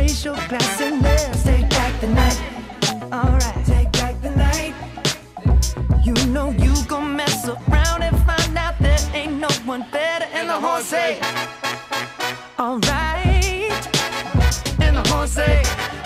raise your glass and let's take back the night. Alright, take back the night. You know you gon' mess around and find out there ain't no one better. And the horse say, alright. And the horse say,